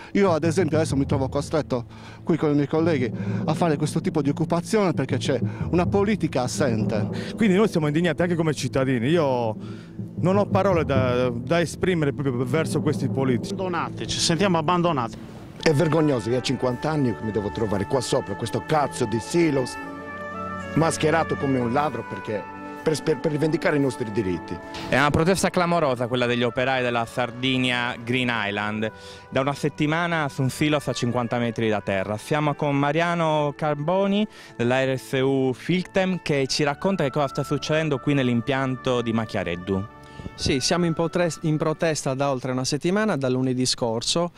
Io ad esempio adesso mi trovo costretto qui con i miei colleghi a fare questo tipo di occupazione perché c'è una politica assente. Quindi noi siamo indignati anche come cittadini. Io non ho parole da esprimere proprio verso questi politici. Abbandonati, ci sentiamo abbandonati. È vergognoso che a 50 anni mi devo trovare qua sopra questo cazzo di silos mascherato come un ladro perché per rivendicare i nostri diritti. È una protesta clamorosa quella degli operai della Sardinia Green Island, da una settimana su un silos a 50 metri da terra. Siamo con Mariano Carboni della RSU Filtem che ci racconta che cosa sta succedendo qui nell'impianto di Macchiareddu. Sì, siamo in protesta da oltre una settimana, da lunedì scorso.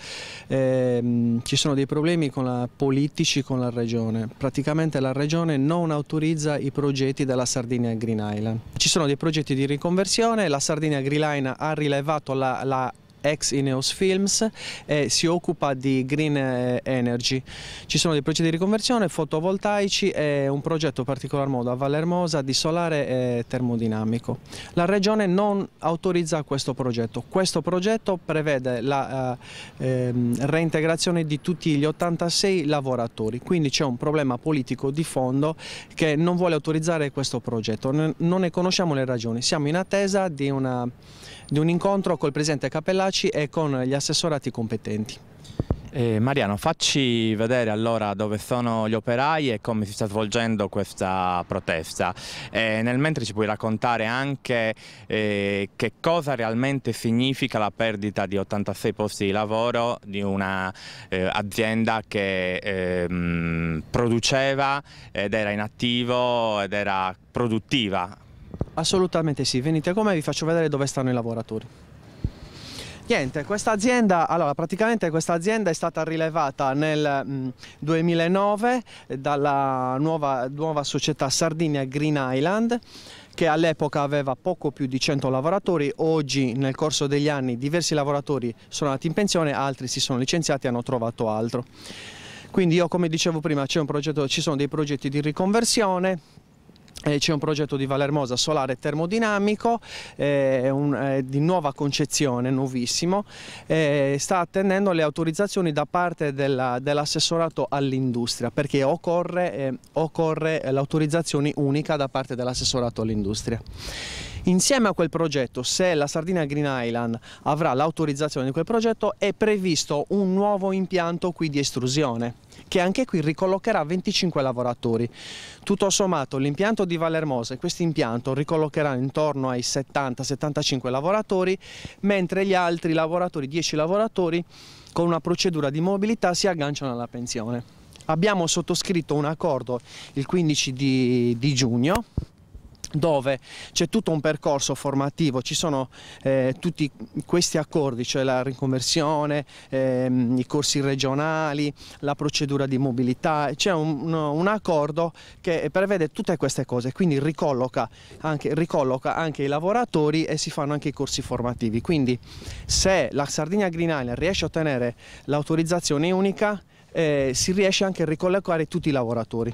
Ci sono dei problemi politici con la regione. Praticamente la regione non autorizza i progetti della Sardinia Green Island. Ci sono dei progetti di riconversione, la Sardinia Green Island ha rilevato la ex Ineos Films e si occupa di green energy. Ci sono dei progetti di riconversione fotovoltaici e un progetto in particolar modo a Vallermosa di solare e termodinamico. La regione non autorizza questo progetto. Questo progetto prevede la reintegrazione di tutti gli 86 lavoratori, quindi c'è un problema politico di fondo che non vuole autorizzare questo progetto. Non ne conosciamo le ragioni. Siamo in attesa di un incontro col presidente Cappellacci e con gli assessorati competenti. Mariano, facci vedere allora dove sono gli operai e come si sta svolgendo questa protesta. Nel mentre ci puoi raccontare anche che cosa realmente significa la perdita di 86 posti di lavoro di una azienda che produceva ed era in attivo ed era produttiva. Assolutamente sì, venite con me e vi faccio vedere dove stanno i lavoratori. Niente, questa azienda, praticamente questa azienda è stata rilevata nel 2009 dalla nuova società Sardinia Green Island, che all'epoca aveva poco più di 100 lavoratori. Oggi nel corso degli anni diversi lavoratori sono andati in pensione, altri si sono licenziati e hanno trovato altro. Quindi io, come dicevo prima, ci sono dei progetti di riconversione. C'è un progetto di Vallermosa solare termodinamico di nuova concezione, nuovissimo, sta attendendo le autorizzazioni da parte dell'assessorato all'industria, perché occorre l'autorizzazione unica da parte dell'assessorato all'industria. Insieme a quel progetto, se la Sardinia Green Island avrà l'autorizzazione di quel progetto, è previsto un nuovo impianto qui di estrusione, che anche qui ricollocherà 25 lavoratori. Tutto sommato l'impianto di Vallermosa e questo impianto ricollocherà intorno ai 70-75 lavoratori, mentre gli altri lavoratori, 10 lavoratori, con una procedura di mobilità si agganciano alla pensione. Abbiamo sottoscritto un accordo il 15 di giugno, dove c'è tutto un percorso formativo, ci sono tutti questi accordi, cioè la riconversione, i corsi regionali, la procedura di mobilità. C'è un accordo che prevede tutte queste cose, quindi ricolloca anche i lavoratori e si fanno anche i corsi formativi. Quindi se la Sardinia Green Island riesce a ottenere l'autorizzazione unica, si riesce anche a ricollocare tutti i lavoratori.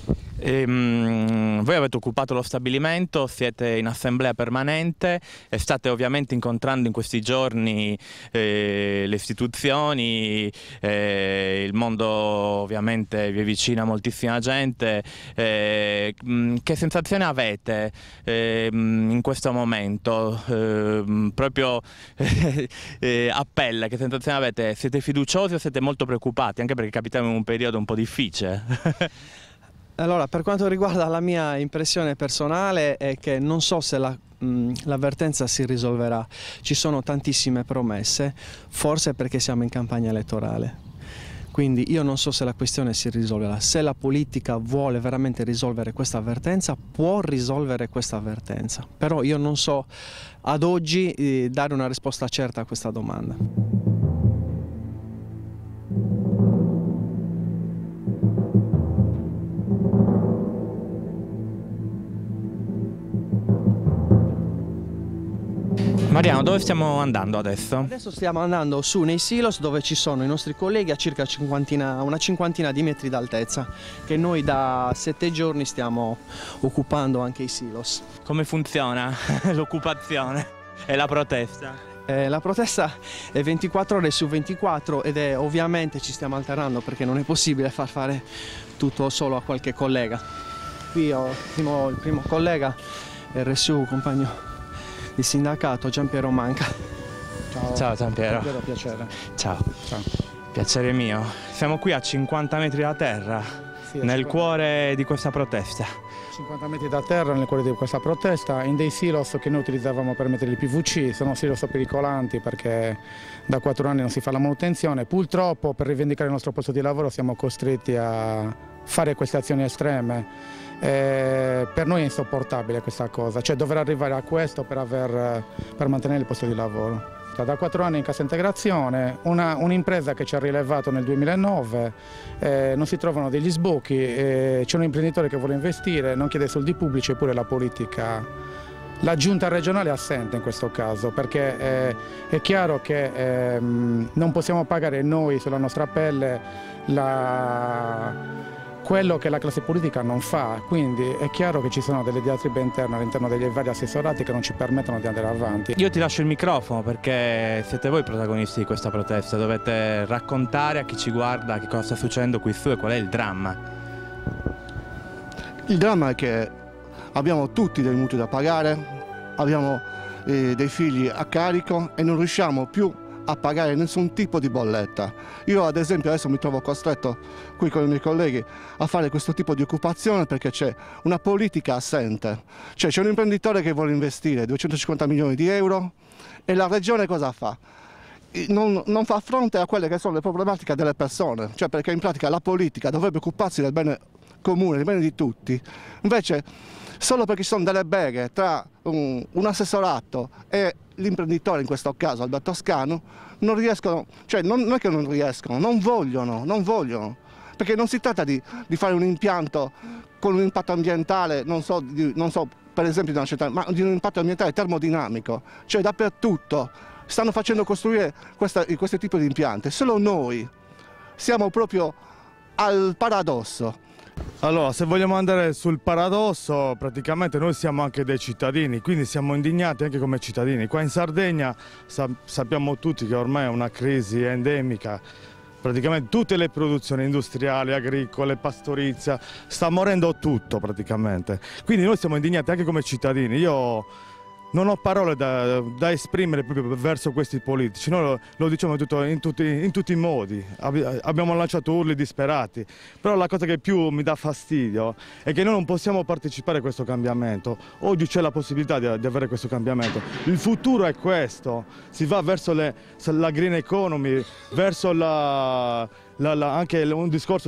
Voi avete occupato lo stabilimento, siete in assemblea permanente e state ovviamente incontrando in questi giorni le istituzioni, il mondo ovviamente vi avvicina moltissima gente. Che sensazione avete in questo momento? Proprio a pelle, che sensazione avete? Siete fiduciosi o siete molto preoccupati? Anche perché capitiamo in un periodo un po' difficile. Allora, per quanto riguarda la mia impressione personale è che non so se l'avvertenza si risolverà. Ci sono tantissime promesse, forse perché siamo in campagna elettorale. Quindi io non so se la questione si risolverà. Se la politica vuole veramente risolvere questa avvertenza, può risolvere questa avvertenza. Però io non so ad oggi dare una risposta certa a questa domanda. Mariano, dove stiamo andando adesso? Adesso stiamo andando su nei silos dove ci sono i nostri colleghi a circa una cinquantina di metri d'altezza, che noi da 7 giorni stiamo occupando anche i silos. Come funziona l'occupazione e la protesta? La protesta è 24 ore su 24 ed è ovviamente ci stiamo alternando perché non è possibile far fare tutto solo a qualche collega. Qui ho il primo collega, RSU, compagno di sindacato, Giampiero Manca. Ciao Giampiero. Piacere. Ciao. Ciao. Piacere mio. Siamo qui a 50 metri da terra, Sì, nel cuore di questa protesta. 50 metri da terra nel cuore di questa protesta, in dei silos che noi utilizzavamo per mettere il PVC, sono silos pericolanti perché da 4 anni non si fa la manutenzione. Purtroppo per rivendicare il nostro posto di lavoro siamo costretti a fare queste azioni estreme. Per noi è insopportabile questa cosa, cioè dover arrivare a questo per mantenere il posto di lavoro. Da 4 anni in cassa integrazione, un'impresa che ci ha rilevato nel 2009, non si trovano degli sbocchi, c'è un imprenditore che vuole investire, non chiede soldi pubblici, eppure la politica, la giunta regionale è assente in questo caso, perché è chiaro che non possiamo pagare noi sulla nostra pelle quello che la classe politica non fa, quindi è chiaro che ci sono delle diatribe interne all'interno degli vari assessorati che non ci permettono di andare avanti. Io ti lascio il microfono perché siete voi i protagonisti di questa protesta, dovete raccontare a chi ci guarda che cosa sta succedendo qui su e qual è il dramma. Il dramma è che abbiamo tutti dei mutui da pagare, abbiamo dei figli a carico e non riusciamo più a pagare nessun tipo di bolletta. Io ad esempio adesso mi trovo costretto qui con i miei colleghi a fare questo tipo di occupazione perché c'è una politica assente, cioè c'è un imprenditore che vuole investire 250 milioni di euro e la regione cosa fa? Non fa fronte a quelle che sono le problematiche delle persone, cioè perché in pratica la politica dovrebbe occuparsi del bene comune, del bene di tutti, invece solo perché ci sono delle beghe tra un assessorato e l'imprenditore, in questo caso Alberto Ascano, non riescono, cioè non è che non riescono, non vogliono, perché non si tratta di fare un impianto con un impatto ambientale, non so per esempio di una città, ma di un impatto ambientale termodinamico, cioè dappertutto stanno facendo costruire questo tipo di impianti, solo noi siamo proprio al paradosso. Allora, se vogliamo andare sul paradosso, praticamente noi siamo anche dei cittadini, quindi siamo indignati anche come cittadini. Qua in Sardegna sappiamo tutti che ormai è una crisi endemica, praticamente tutte le produzioni industriali, agricole, pastorizia, sta morendo tutto praticamente. Quindi noi siamo indignati anche come cittadini. Io non ho parole da esprimere proprio verso questi politici, noi lo diciamo in tutti i modi, abbiamo lanciato urli disperati, però la cosa che più mi dà fastidio è che noi non possiamo partecipare a questo cambiamento. Oggi c'è la possibilità di avere questo cambiamento, il futuro è questo, si va verso la green economy, verso anche un discorso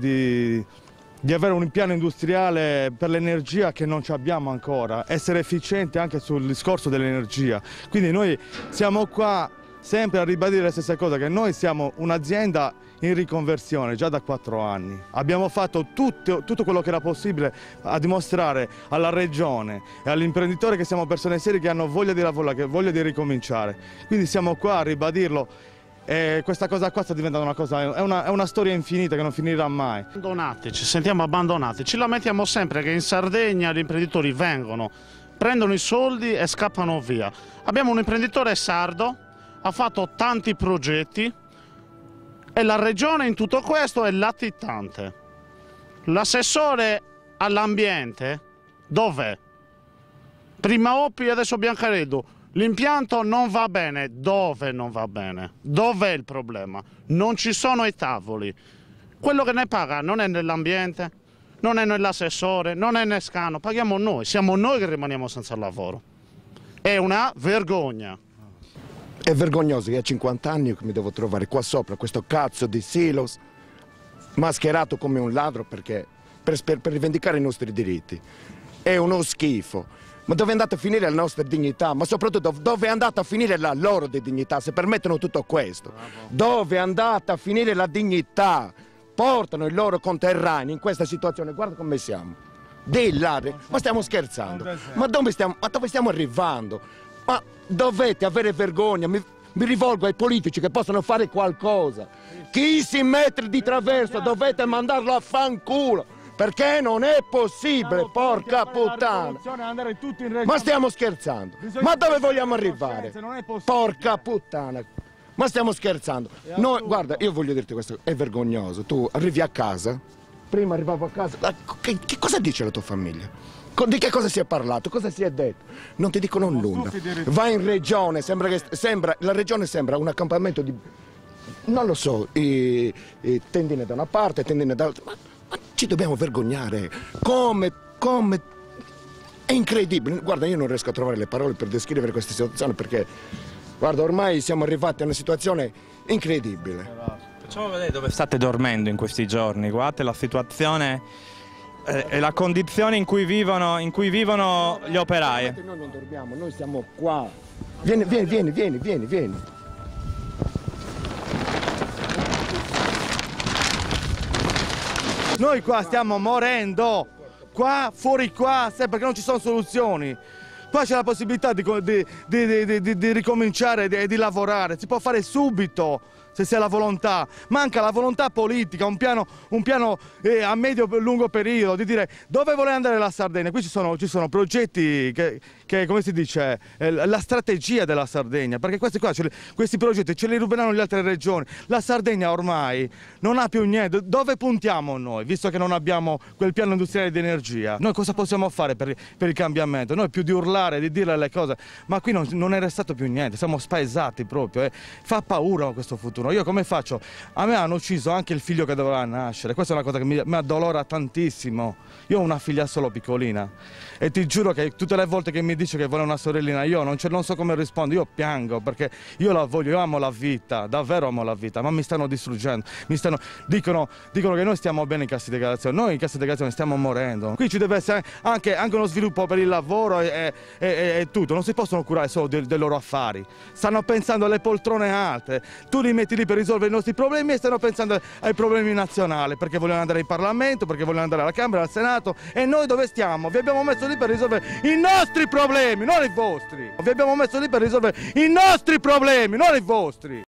di avere un piano industriale per l'energia che non abbiamo ancora, essere efficienti anche sul discorso dell'energia. Quindi noi siamo qua sempre a ribadire la stessa cosa, che noi siamo un'azienda in riconversione già da 4 anni. Abbiamo fatto tutto quello che era possibile a dimostrare alla regione e all'imprenditore che siamo persone serie che hanno voglia di lavorare, che voglia di ricominciare. Quindi siamo qua a ribadirlo. E questa cosa qua sta diventando è una storia infinita che non finirà mai. Abbandonati, ci sentiamo abbandonati, ci lamentiamo sempre che in Sardegna gli imprenditori vengono, prendono i soldi e scappano via. Abbiamo un imprenditore sardo, ha fatto tanti progetti e la regione in tutto questo è latitante. L'assessore all'ambiente dov'è? Prima Oppi, adesso Biancareddu. L'impianto non va bene, dove non va bene? Dov'è il problema? Non ci sono i tavoli. Quello che ne paga non è nell'ambiente, non è nell'assessore, non è nel Scano, paghiamo noi, siamo noi che rimaniamo senza lavoro. È una vergogna. È vergognoso che a 50 anni mi devo trovare qua sopra questo cazzo di silos, mascherato come un ladro per rivendicare i nostri diritti. È uno schifo. Ma dove è andata a finire la nostra dignità? Ma soprattutto dove è andata a finire la loro dignità, se permettono tutto questo? Dove è andata a finire la dignità? Portano i loro conterranei in questa situazione, guarda come siamo. Dei ladri, ma stiamo scherzando? Ma dove stiamo arrivando? Ma dovete avere vergogna, mi rivolgo ai politici che possono fare qualcosa. Chi si mette di traverso dovete mandarlo a fanculo. perché non è possibile, porca puttana. Ma stiamo scherzando? Ma dove vogliamo arrivare? Porca puttana. Ma stiamo scherzando? No, guarda, io voglio dirti questo, è vergognoso. Tu arrivi a casa, prima arrivavo a casa, che cosa dice la tua famiglia? Di che cosa si è parlato? Cosa si è detto? Non ti dicono nulla. Vai in regione, la regione sembra un accampamento di, non lo so, tendine da una parte, tendine dall'altra. Ma ci dobbiamo vergognare. Come? È incredibile. Guarda, io non riesco a trovare le parole per descrivere questa situazione perché, guarda, ormai siamo arrivati a una situazione incredibile. Facciamo vedere dove state dormendo in questi giorni. Guardate la situazione e la condizione in cui vivono gli operai. Noi non dormiamo, noi siamo qua. Vieni. Noi qua stiamo morendo, qua, fuori qua, perché non ci sono soluzioni. Qua c'è la possibilità di ricominciare e di lavorare, si può fare subito se si ha la volontà. Manca la volontà politica, un piano a medio e lungo periodo di dire dove vuole andare la Sardegna. Qui ci sono progetti che come si dice, la strategia della Sardegna, perché questi progetti ce li ruberanno le altre regioni. La Sardegna ormai non ha più niente. Dove puntiamo noi, visto che non abbiamo quel piano industriale di energia? Noi cosa possiamo fare per il cambiamento? Noi più di urlare, di dire le cose, ma qui non è restato più niente, siamo spaesati proprio. Fa paura questo futuro. Io come faccio? A me hanno ucciso anche il figlio che doveva nascere, questa è una cosa che mi addolora tantissimo. Io ho una figlia solo piccolina e ti giuro che tutte le volte che mi dice che vuole una sorellina io non so come rispondere, io piango perché io la voglio, io amo la vita, davvero amo la vita, ma mi stanno distruggendo, dicono che noi stiamo bene in cassa integrazione, noi in cassa integrazione stiamo morendo. Qui ci deve essere anche uno sviluppo per il lavoro e tutto, non si possono curare solo dei loro affari, stanno pensando alle poltrone alte, tu li metti lì per risolvere i nostri problemi e stanno pensando ai problemi nazionali, perché vogliono andare in Parlamento, perché vogliono andare alla Camera, al Senato, e noi dove stiamo? Vi abbiamo messo lì per risolvere i nostri problemi, non i vostri. Vi abbiamo messo lì per risolvere i nostri problemi, non i vostri.